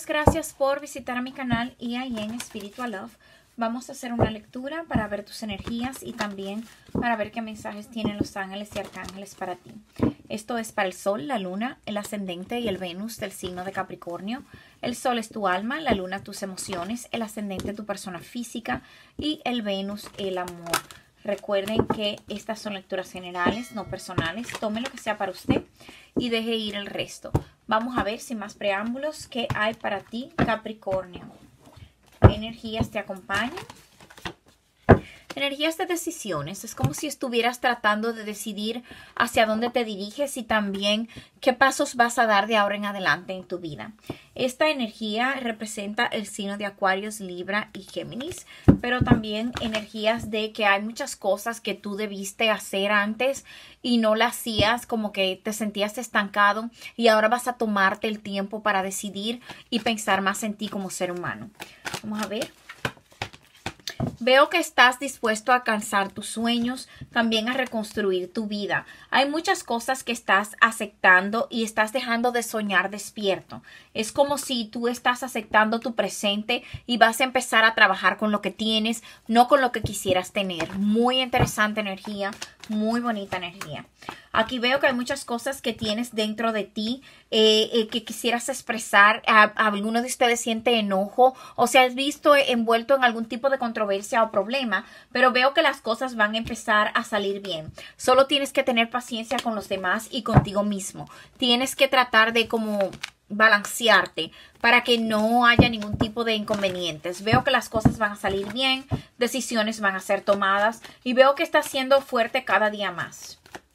gracias por visitar mi canal y ahí en Spiritual Love. Vamos a hacer una lectura para ver tus energías y también para ver qué mensajes tienen los ángeles y arcángeles para ti. Esto es para el Sol, la Luna, el Ascendente y el Venus del signo de Capricornio. El Sol es tu alma, la Luna tus emociones, el Ascendente tu persona física y el Venus el amor. Recuerden que estas son lecturas generales, no personales. Tome lo que sea para usted y deje ir el resto. Vamos a ver, sin más preámbulos, qué hay para ti, Capricornio. ¿Qué energías te acompañan? Energías de decisiones. Es como si estuvieras tratando de decidir hacia dónde te diriges y también qué pasos vas a dar de ahora en adelante en tu vida. Esta energía representa el signo de Acuarios, Libra y Géminis, pero también energías de que hay muchas cosas que tú debiste hacer antes y no las hacías, como que te sentías estancado y ahora vas a tomarte el tiempo para decidir y pensar más en ti como ser humano. Vamos a ver. Veo que estás dispuesto a alcanzar tus sueños, también a reconstruir tu vida. Hay muchas cosas que estás aceptando y estás dejando de soñar despierto. Es como si tú estás aceptando tu presente y vas a empezar a trabajar con lo que tienes, no con lo que quisieras tener. Muy interesante energía, muy bonita energía. Aquí veo que hay muchas cosas que tienes dentro de ti que quisieras expresar. Alguno de ustedes siente enojo o se has visto envuelto en algún tipo de controversia o problema, pero veo que las cosas van a empezar a salir bien. Solo tienes que tener paciencia con los demás y contigo mismo. Tienes que tratar de como balancearte para que no haya ningún tipo de inconvenientes. Veo que las cosas van a salir bien, decisiones van a ser tomadas y veo que estás siendo fuerte cada día más.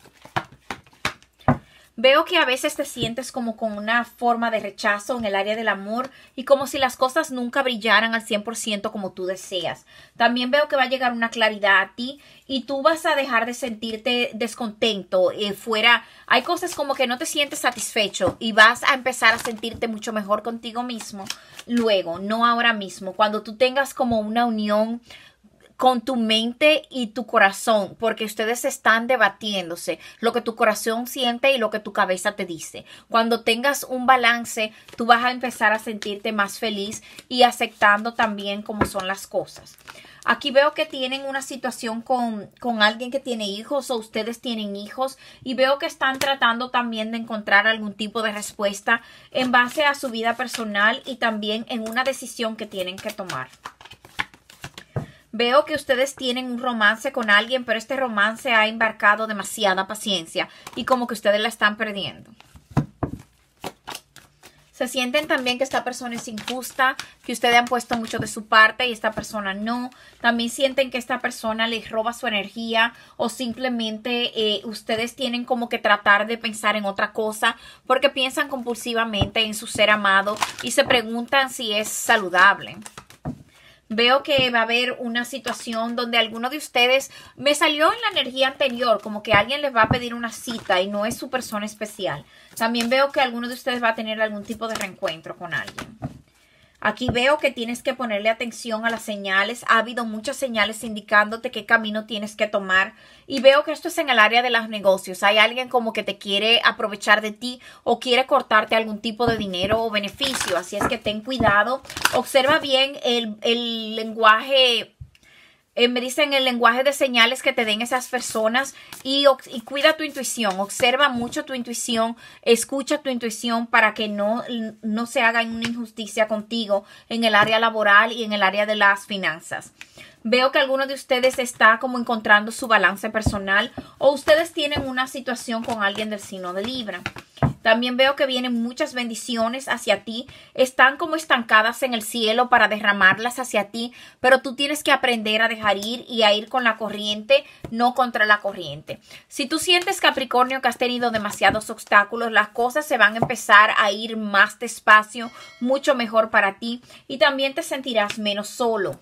Veo que a veces te sientes como con una forma de rechazo en el área del amor y como si las cosas nunca brillaran al 100% como tú deseas. También veo que va a llegar una claridad a ti y tú vas a dejar de sentirte descontento. Hay cosas como que no te sientes satisfecho y vas a empezar a sentirte mucho mejor contigo mismo luego, no ahora mismo. Cuando tú tengas como una unión con tu mente y tu corazón, porque ustedes están debatiéndose lo que tu corazón siente y lo que tu cabeza te dice. Cuando tengas un balance, tú vas a empezar a sentirte más feliz y aceptando también cómo son las cosas. Aquí veo que tienen una situación con alguien que tiene hijos o ustedes tienen hijos y veo que están tratando también de encontrar algún tipo de respuesta en base a su vida personal y también en una decisión que tienen que tomar. Veo que ustedes tienen un romance con alguien, pero este romance ha embarcado demasiada paciencia y como que ustedes la están perdiendo. Se sienten también que esta persona es injusta, que ustedes han puesto mucho de su parte y esta persona no. También sienten que esta persona les roba su energía o simplemente ustedes tienen como que tratar de pensar en otra cosa porque piensan compulsivamente en su ser amado y se preguntan si es saludable. Veo que va a haber una situación donde alguno de ustedes, me salió en la energía anterior, como que alguien les va a pedir una cita y no es su persona especial. También veo que alguno de ustedes va a tener algún tipo de reencuentro con alguien. Aquí veo que tienes que ponerle atención a las señales. Ha habido muchas señales indicándote qué camino tienes que tomar. Y veo que esto es en el área de los negocios. Hay alguien como que te quiere aprovechar de ti o quiere cortarte algún tipo de dinero o beneficio. Así es que ten cuidado. Observa bien el lenguaje. Me dicen el lenguaje de señales que te den esas personas y cuida tu intuición. Observa mucho tu intuición, escucha tu intuición para que no se haga una injusticia contigo en el área laboral y en el área de las finanzas. Veo que alguno de ustedes está como encontrando su balance personal o ustedes tienen una situación con alguien del signo de Libra. También veo que vienen muchas bendiciones hacia ti. Están como estancadas en el cielo para derramarlas hacia ti, pero tú tienes que aprender a dejar ir y a ir con la corriente, no contra la corriente. Si tú sientes, Capricornio, que has tenido demasiados obstáculos, las cosas se van a empezar a ir más despacio, mucho mejor para ti y también te sentirás menos solo.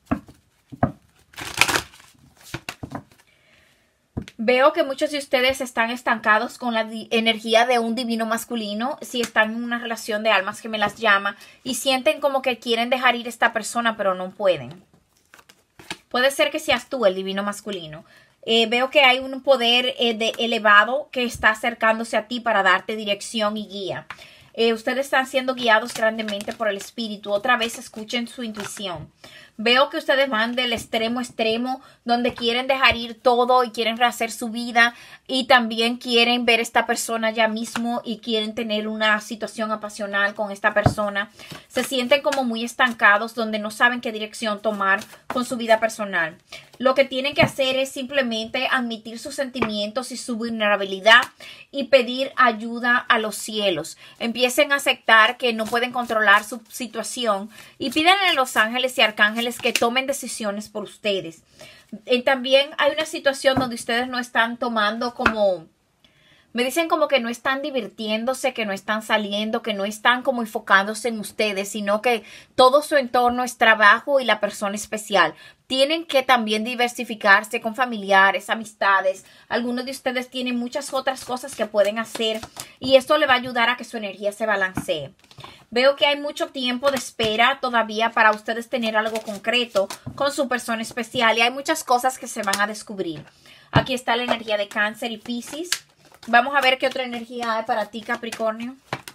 Veo que muchos de ustedes están estancados con la energía de un divino masculino, si están en una relación de almas gemelas llama, y sienten como que quieren dejar ir a esta persona, pero no pueden. Puede ser que seas tú el divino masculino. Veo que hay un poder elevado que está acercándose a ti para darte dirección y guía. Ustedes están siendo guiados grandemente por el espíritu. Otra vez escuchen su intuición. Veo que ustedes van del extremo a extremo, donde quieren dejar ir todo y quieren rehacer su vida, y también quieren ver a esta persona ya mismo y quieren tener una situación apasional con esta persona. Se sienten como muy estancados, donde no saben qué dirección tomar con su vida personal. Lo que tienen que hacer es simplemente admitir sus sentimientos y su vulnerabilidad y pedir ayuda a los cielos. Empiecen a aceptar que no pueden controlar su situación y pidan a los ángeles y arcángeles que tomen decisiones por ustedes. También hay una situación donde ustedes no están tomando como... Me dicen como que no están divirtiéndose, que no están saliendo, que no están como enfocándose en ustedes, sino que todo su entorno es trabajo y la persona especial. Tienen que también diversificarse con familiares, amistades. Algunos de ustedes tienen muchas otras cosas que pueden hacer y esto le va a ayudar a que su energía se balancee. Veo que hay mucho tiempo de espera todavía para ustedes tener algo concreto con su persona especial y hay muchas cosas que se van a descubrir. Aquí está la energía de Cáncer y Piscis. Vamos a ver qué otra energía hay para ti, Capricornio.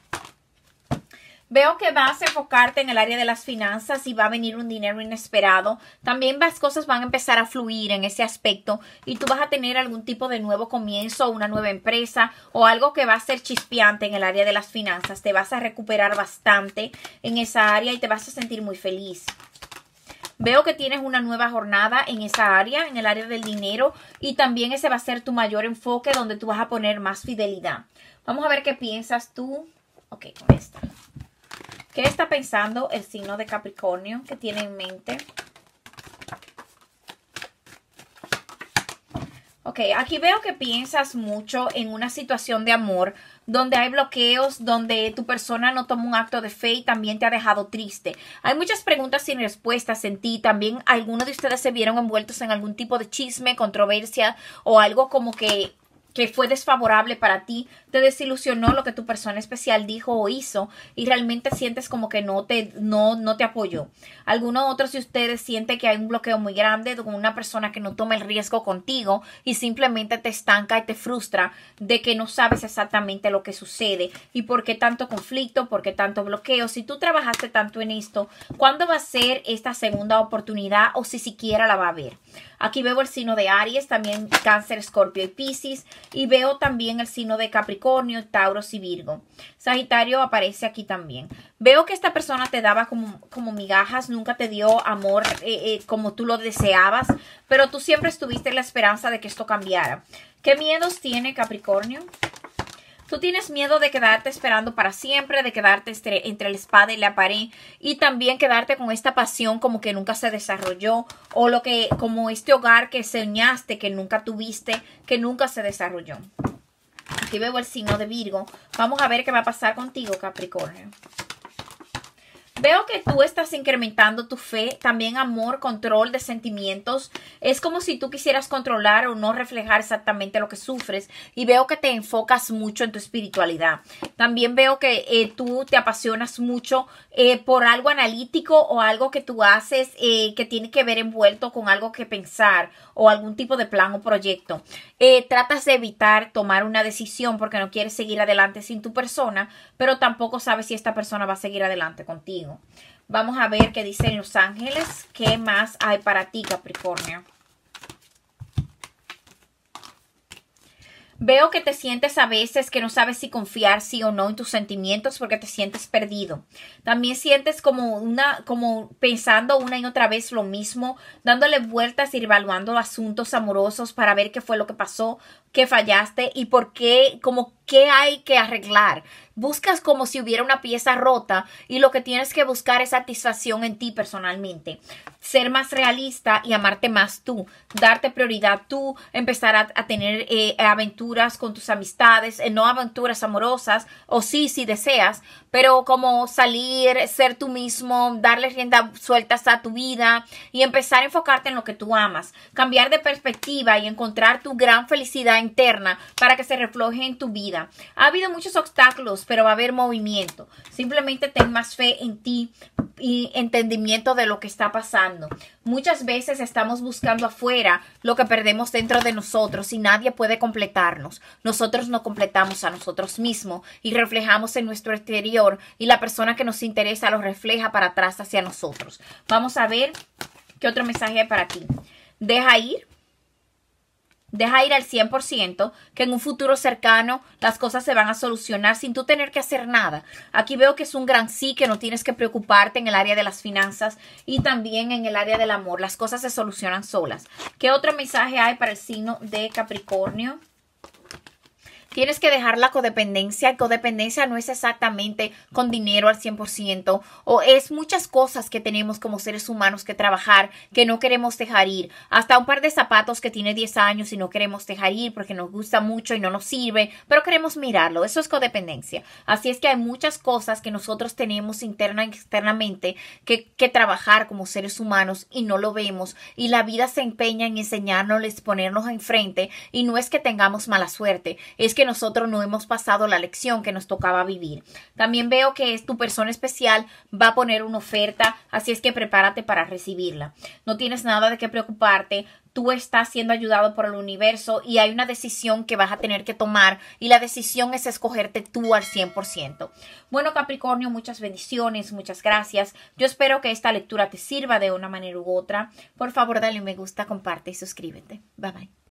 Veo que vas a enfocarte en el área de las finanzas y va a venir un dinero inesperado. También las cosas van a empezar a fluir en ese aspecto y tú vas a tener algún tipo de nuevo comienzo, una nueva empresa o algo que va a ser chispeante en el área de las finanzas. Te vas a recuperar bastante en esa área y te vas a sentir muy feliz. Veo que tienes una nueva jornada en esa área, en el área del dinero, y también ese va a ser tu mayor enfoque donde tú vas a poner más fidelidad. Vamos a ver qué piensas tú. Ok, con esta. ¿Qué está pensando el signo de Capricornio? ¿Qué tiene en mente? Ok, aquí veo que piensas mucho en una situación de amor donde hay bloqueos, donde tu persona no toma un acto de fe y también te ha dejado triste. Hay muchas preguntas sin respuestas en ti. También algunos de ustedes se vieron envueltos en algún tipo de chisme, controversia o algo como que fue desfavorable para ti, te desilusionó lo que tu persona especial dijo o hizo y realmente sientes como que no te apoyó. Algunos otros de ustedes sienten que hay un bloqueo muy grande con una persona que no toma el riesgo contigo y simplemente te estanca y te frustra de que no sabes exactamente lo que sucede y por qué tanto conflicto, por qué tanto bloqueo. Si tú trabajaste tanto en esto, ¿cuándo va a ser esta segunda oportunidad o si siquiera la va a haber? Aquí veo el signo de Aries, también Cáncer, Escorpio y Piscis. Y veo también el signo de Capricornio, Tauro y Virgo. Sagitario aparece aquí también. Veo que esta persona te daba como migajas, nunca te dio amor como tú lo deseabas, pero tú siempre estuviste en la esperanza de que esto cambiara. ¿Qué miedos tiene Capricornio? Tú tienes miedo de quedarte esperando para siempre, de quedarte entre la espada y la pared y también quedarte con esta pasión como que nunca se desarrolló o como este hogar que soñaste, que nunca tuviste, que nunca se desarrolló. Aquí veo el signo de Virgo. Vamos a ver qué va a pasar contigo, Capricornio. Veo que tú estás incrementando tu fe, también amor, control de sentimientos. Es como si tú quisieras controlar o no reflejar exactamente lo que sufres. Y veo que te enfocas mucho en tu espiritualidad. También veo que tú te apasionas mucho por algo analítico o algo que tú haces que tiene que ver envuelto con algo que pensar o algún tipo de plan o proyecto. Tratas de evitar tomar una decisión porque no quieres seguir adelante sin tu persona, pero tampoco sabes si esta persona va a seguir adelante contigo. Vamos a ver qué dicen los ángeles. ¿Qué más hay para ti, Capricornio? Veo que te sientes a veces que no sabes si confiar sí o no en tus sentimientos porque te sientes perdido. También sientes como pensando una y otra vez lo mismo, dándole vueltas y evaluando asuntos amorosos para ver qué fue lo que pasó, qué fallaste y por qué, como qué hay que arreglar. Buscas como si hubiera una pieza rota y lo que tienes que buscar es satisfacción en ti personalmente. Ser más realista y amarte más tú. Darte prioridad tú. Empezar a tener aventuras con tus amistades. No aventuras amorosas. O sí, si deseas. Pero como salir, ser tú mismo. Darle rienda sueltas a tu vida. Y empezar a enfocarte en lo que tú amas. Cambiar de perspectiva y encontrar tu gran felicidad interna para que se refleje en tu vida. vida. Ha habido muchos obstáculos, pero va a haber movimiento. Simplemente ten más fe en ti y entendimiento de lo que está pasando. Muchas veces estamos buscando afuera lo que perdemos dentro de nosotros y nadie puede completarnos. Nosotros no completamos a nosotros mismos y reflejamos en nuestro exterior y la persona que nos interesa lo refleja para atrás hacia nosotros. Vamos a ver qué otro mensaje hay para ti. Deja ir al 100%, que en un futuro cercano las cosas se van a solucionar sin tú tener que hacer nada. Aquí veo que es un gran sí, que no tienes que preocuparte en el área de las finanzas y también en el área del amor. Las cosas se solucionan solas. ¿Qué otro mensaje hay para el signo de Capricornio? Tienes que dejar la codependencia. Codependencia no es exactamente con dinero al 100%, o es muchas cosas que tenemos como seres humanos que trabajar, que no queremos dejar ir. Hasta un par de zapatos que tiene 10 años y no queremos dejar ir porque nos gusta mucho y no nos sirve, pero queremos mirarlo. Eso es codependencia. Así es que hay muchas cosas que nosotros tenemos interna y externamente que trabajar como seres humanos y no lo vemos. Y la vida se empeña en enseñárnosles, ponernos enfrente, y no es que tengamos mala suerte, es que nosotros no hemos pasado la lección que nos tocaba vivir. También veo que tu persona especial va a poner una oferta, así es que prepárate para recibirla. No tienes nada de qué preocuparte. Tú estás siendo ayudado por el universo y hay una decisión que vas a tener que tomar, y la decisión es escogerte tú al 100%. Bueno, Capricornio, muchas bendiciones, muchas gracias. Yo espero que esta lectura te sirva de una manera u otra. Por favor, dale un me gusta, comparte y suscríbete. Bye bye.